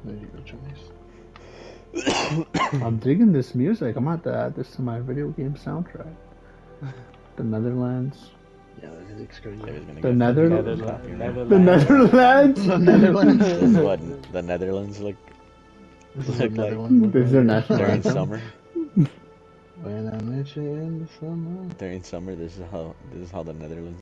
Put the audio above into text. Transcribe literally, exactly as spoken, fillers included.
There you go, Johnny's. I'm digging this music. I'm about to add this to my video game soundtrack. The Netherlands. Yeah, the music's crazy. The Netherlands. Netherlands. The Netherlands. The Netherlands. This is what the Netherlands look, This is look another like one. This is their national during anthem. summer. When I met you in the summer. During summer, this is how this is how the Netherlands